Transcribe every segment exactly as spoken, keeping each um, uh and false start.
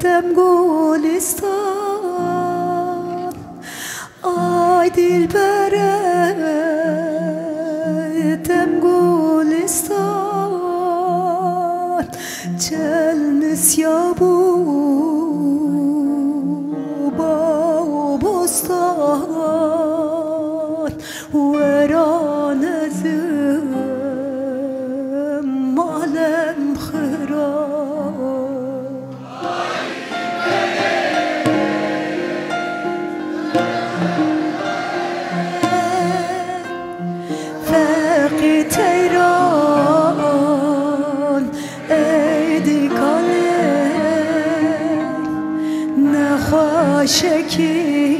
دم گلستان آی دلبره دم گلستان چل نسیابو با بستان وران زم مالم خراب فقی تیران ایدی کاله نخواشکی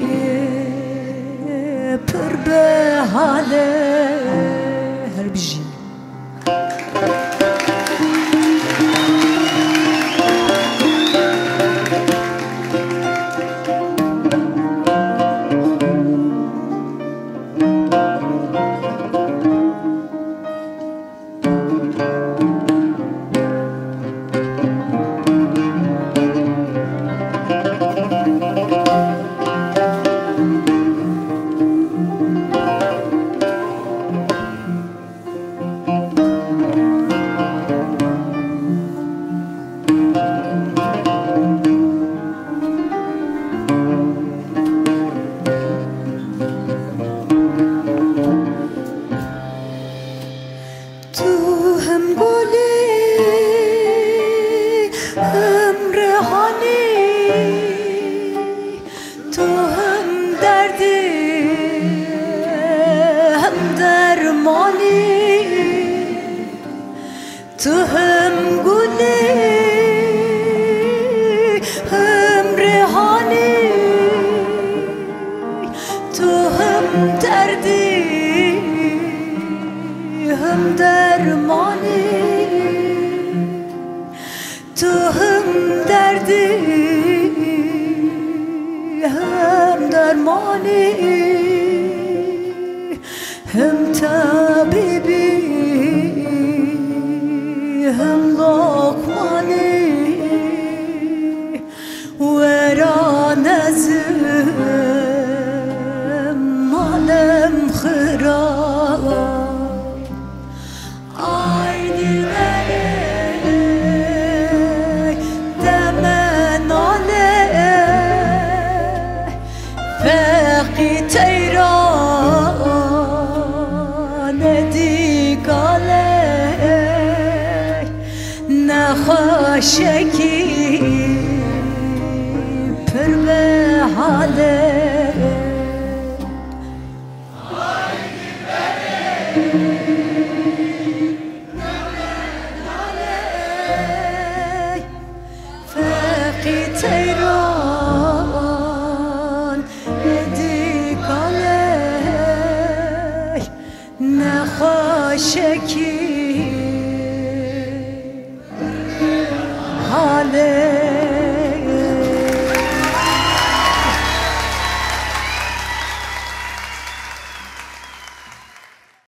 پر به حاله هر بجی تو هم گلی هم ریحانی تو هم دردی هم درمانی تو هم دردی هم درمانی هم طبیبی هم لقمانی وران زم مالم خراب آی دلبره دم ناله فقی تیران دیگاله نخواشکی پر به حاله آی دلبره فقی تیران دیگاله نخواشکی